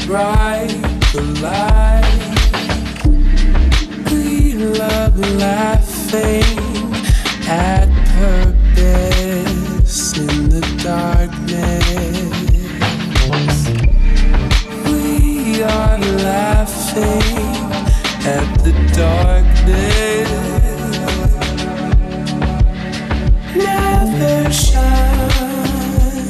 bright the light. We love laughing at purpose in the darkness. We are laughing at the darkness. Never shine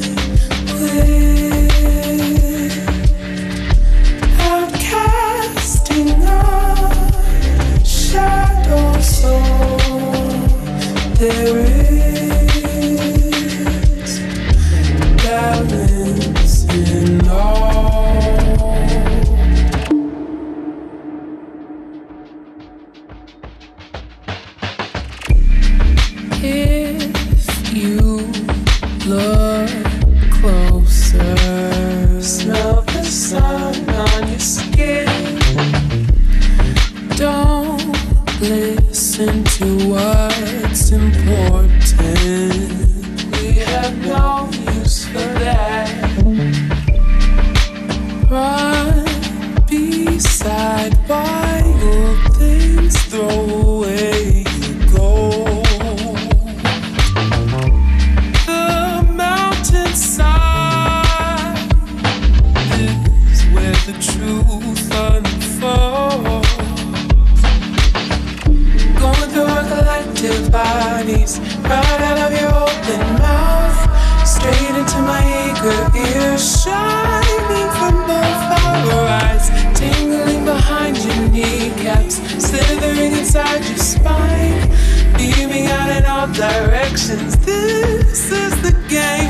without casting our shadow, so there is balance in all. If you look closer, smell the sun on your skin. Don't listen to what's important. We have no use for that. Run beside wild things, throw away your gold. The mountainside is where the truth unfolds. Going through our collective bodies, right out of your open mouth, straight into my eager ears, shining from both our eyes, tingling behind your kneecaps, slithering inside your spine, beaming out in all directions. This is the game.